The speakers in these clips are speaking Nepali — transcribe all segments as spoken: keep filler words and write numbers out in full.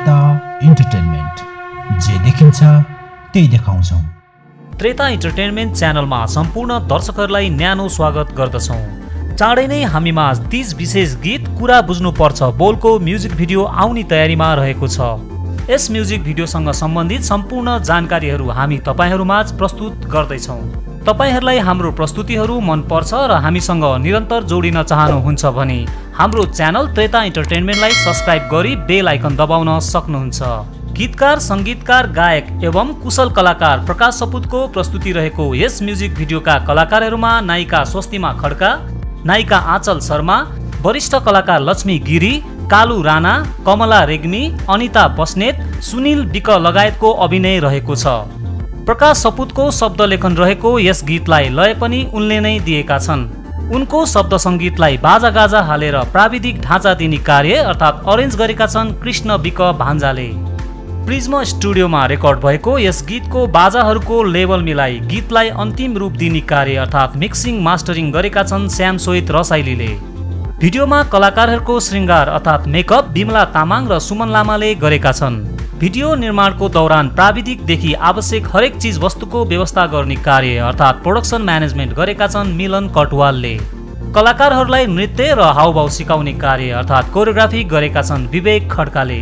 त्रेता इन्टरटेनमेन्ट, जे देखिन्छ त्यही देखाउँछौं। त्रेता इन्टरटेनमेन्ट च्यानलमा सम्पूर्ण दर्शकहरूलाई न्यानो स्वागत गर्दछौं। चाँडै नै हामीमा तीस विशेष गीत कुरा बुझ्नुपर्छ बोलको म्युजिक भिडियो आउने तयारीमा रहेको छ। यस म्युजिक भिडियोसँग सम्बन्धित सम्पूर्ण जानकारीहरू हामी तपाईहरुमाझ प्रस्तुत गर्दैछौं। तपाईहरुलाई हाम्रो प्रस्तुतिहरू मन पर्छ र हामीसँग निरन्तर जोडिन चाहनुहुन्छ भने हाम्रो च्यानल त्रेता इन्टरटेनमेन्टलाई सब्स्क्राइब गरी बेल आइकन दबाउन सक्नुहुन्छ। गीतकार, संगीतकार, गायक एवं कुशल कलाकार प्रकाश सपुतको प्रस्तुति रहेको यस म्युजिक भिडियोका कलाकारहरूमा नायिका स्वस्तिमा खड्का, नायिका आँचल शर्मा, वरिष्ठ कलाकार लक्ष्मी गिरी, कालु राणा, कमला रेग्मी, अनिता बस्नेत, सुनिल विक लगायतको अभिनय रहेको छ। प्रकाश सपुतको शब्द लेखन रहेको यस गीतलाई लय पनि उनले नै दिएका छन्। उनको शब्द सङ्गीतलाई बाजा गाजा हालेर प्राविधिक ढाँचा दिने कार्य अर्थात् अरेन्ज गरेका छन् कृष्ण विक भान्जाले। प्रिज्म स्टुडियोमा रेकर्ड भएको यस गीतको बाजाहरूको लेभल मिलाई गीतलाई अन्तिम रूप दिने कार्य अर्थात् मिक्सिङ मास्टरिङ गरेका छन् श्याम सोहित रसाइलीले। भिडियोमा कलाकारहरूको श्रृङ्गार अर्थात् मेकअप बिमला तामाङ र सुमन लामाले गरेका छन्। भिडियो निर्माणको दौरान प्राविधिकदेखि आवश्यक हरेक चीज वस्तुको व्यवस्था गर्ने कार्य अर्थात् प्रोडक्सन म्यानेजमेन्ट गरेका छन् मिलन कटवालले। कलाकारहरूलाई नृत्य र हावभाव सिकाउने कार्य अर्थात् कोरियोग्राफी गरेका छन् विवेक खड्काले।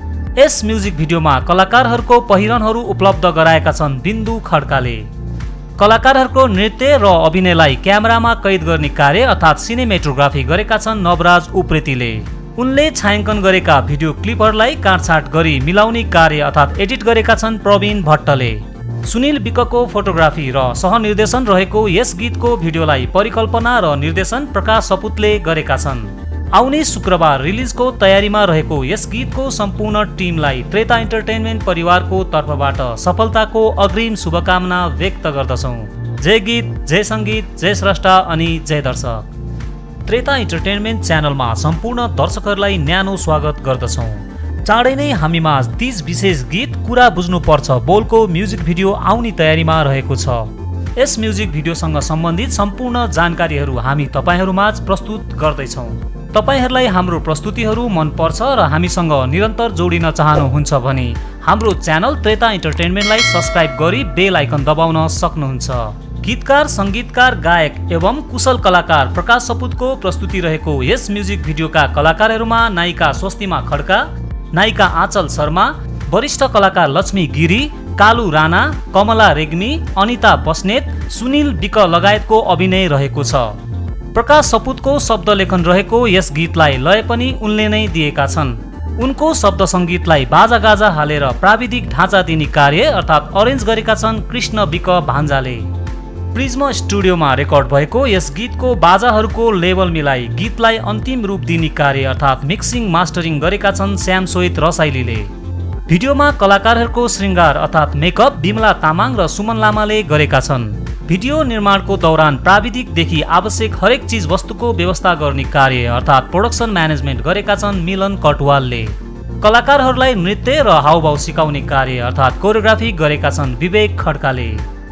यस म्युजिक भिडियोमा कलाकारहरूको पहिरनहरू उपलब्ध गराएका छन् बिन्दु खड्काले। कलाकारहरूको नृत्य र अभिनयलाई क्यामेरामा कैद गर्ने कार्य अर्थात् सिनेमेटोग्राफी गरेका छन् नवराज उप्रेतीले। उनले छायाङ्कन गरेका भिडियो क्लिपहरूलाई काटछाट गरी मिलाउने कार्य अर्थात् एडिट गरेका छन् प्रवीण भट्टले। सुनिल विकको फोटोग्राफी र सहनिर्देशन रहेको यस गीतको भिडियोलाई परिकल्पना र निर्देशन प्रकाश सपुतले गरेका छन्। आउने शुक्रबार रिलिजको तयारीमा रहेको यस गीतको सम्पूर्ण टिमलाई त्रेता इन्टरटेनमेन्ट परिवारको तर्फबाट सफलताको अग्रिम शुभकामना व्यक्त गर्दछौँ। जय गीत, जय सङ्गीत, जय स्रष्टा अनि जय दर्शक। त्रेता इन्टरटेनमेन्ट च्यानलमा सम्पूर्ण दर्शकहरूलाई न्यानो स्वागत गर्दछौँ। चाँडै नै हामीमा तीस विशेष गीत कुरा बुझ्नुपर्छ बोलको म्युजिक भिडियो आउने तयारीमा रहेको छ। यस म्युजिक भिडियोसँग सम्बन्धित सम्पूर्ण जानकारीहरू हामी तपाईहरुमाझ प्रस्तुत गर्दैछौँ। तपाईहरुलाई हाम्रो प्रस्तुतिहरू मन पर्छ र हामीसँग निरन्तर जोडिन चाहनुहुन्छ भने हाम्रो च्यानल त्रेता इन्टरटेनमेन्टलाई सब्स्क्राइब गरी बेल आइकन दबाउन सक्नुहुन्छ। गीतकार, संगीतकार, गायक एवं कुशल कलाकार प्रकाश सपुतको प्रस्तुति रहेको यस म्युजिक भिडियोका कलाकारहरूमा नायिका स्वस्तिमा खड्का, नायिका आँचल शर्मा, वरिष्ठ कलाकार लक्ष्मी गिरी, कालु राणा, कमला रेग्मी, अनिता बस्नेत, सुनिल विक लगायतको अभिनय रहेको छ। प्रकाश सपुतको शब्द लेखन रहेको यस गीतलाई लय पनि उनले नै दिएका छन्। उनको शब्द सङ्गीतलाई बाजा गाजा हालेर प्राविधिक ढाँचा दिने कार्य अर्थात् अरेन्ज गरेका छन् कृष्ण विक भान्जाले। प्रिज्म स्टुडियोमा रेकर्ड भएको यस गीतको बाजाहरूको लेभल मिलाई गीतलाई अन्तिम रूप दिने कार्य अर्थात् मिक्सिङ मास्टरिङ गरेका छन् श्याम सोहित रसाइलीले। भिडियोमा कलाकारहरूको श्रृङ्गार अर्थात् मेकअप बिमला तामाङ र सुमन लामाले गरेका छन्। भिडियो निर्माणको दौरान प्राविधिकदेखि आवश्यक हरेक चीज वस्तुको व्यवस्था गर्ने कार्य अर्थात् प्रोडक्सन म्यानेजमेन्ट गरेका छन् मिलन कटवालले। कलाकारहरूलाई नृत्य र हावभाव सिकाउने कार्य अर्थात् कोरियोग्राफी गरेका छन् विवेक खड्काले।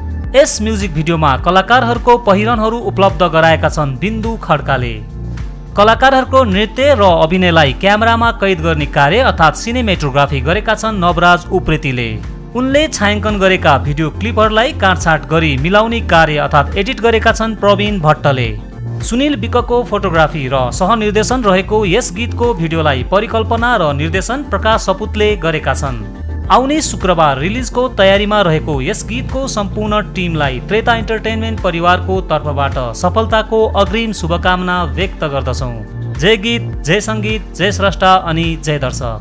यस म्युजिक भिडियोमा कलाकारहरूको पहिरनहरू उपलब्ध गराएका छन् बिन्दु खड्काले। कलाकारहरूको नृत्य र अभिनयलाई क्यामेरामा कैद गर्ने कार्य अर्थात् सिनेमेटोग्राफी गरेका छन् नवराज उप्रेतीले। उनले छायाङ्कन गरेका भिडियो क्लिपहरूलाई काटछाट गरी मिलाउने कार्य अर्थात् एडिट गरेका छन् प्रवीण भट्टले। सुनिल विकको फोटोग्राफी र सहनिर्देशन रहेको यस गीतको भिडियोलाई परिकल्पना र निर्देशन प्रकाश सपुतले गरेका छन्। आउने शुक्रबार रिलिजको तयारीमा रहेको यस गीतको सम्पूर्ण टिमलाई त्रेता इन्टरटेनमेन्ट परिवारको तर्फबाट सफलताको अग्रिम शुभकामना व्यक्त गर्दछौँ। जय गीत, जय सङ्गीत, जय स्रष्टा अनि जय दर्शक।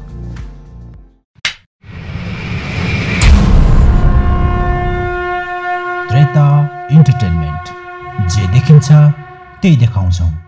त्रेता इन्टरटेनमेन्ट, जे देखिन्छ त्यही देखाउँछौँ।